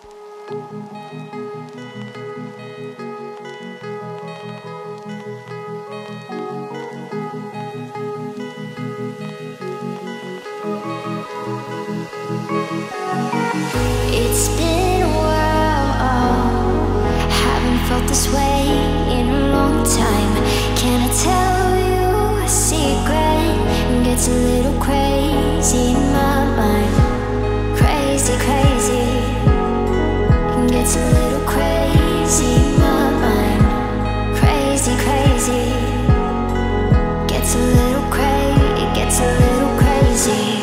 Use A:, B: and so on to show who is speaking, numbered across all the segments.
A: It's been a while, haven't felt this way in a long time. Can I tell you a secret? It gets a little crazy in my mind. Crazy, crazy. It gets a little crazy in my mind. Crazy, crazy. Gets a little crazy, it gets a little crazy.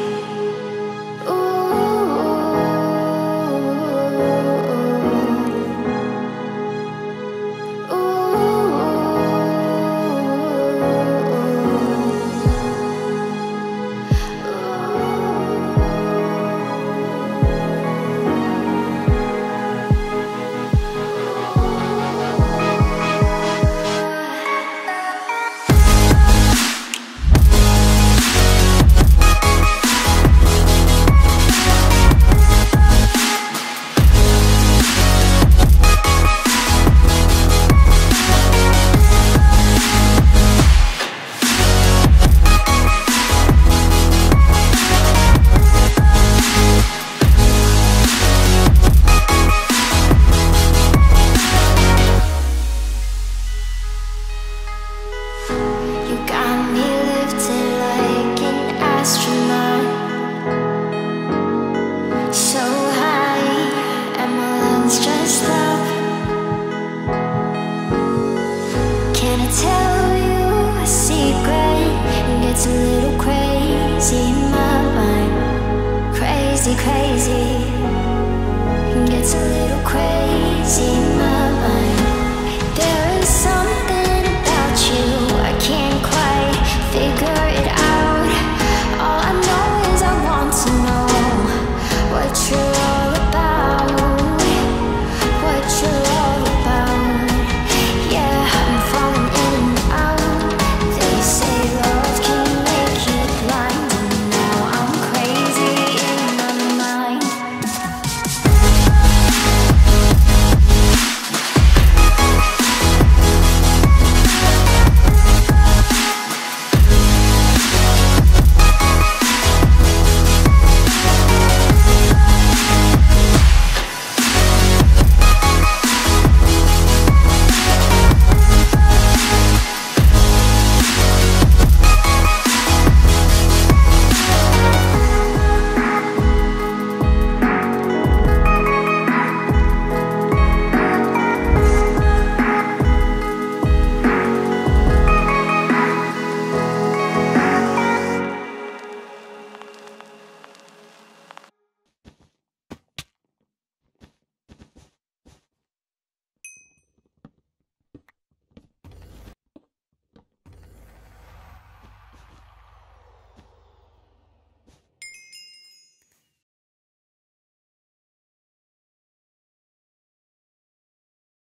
A: Tell you a secret, it gets a little crazy in my mind. Crazy, crazy.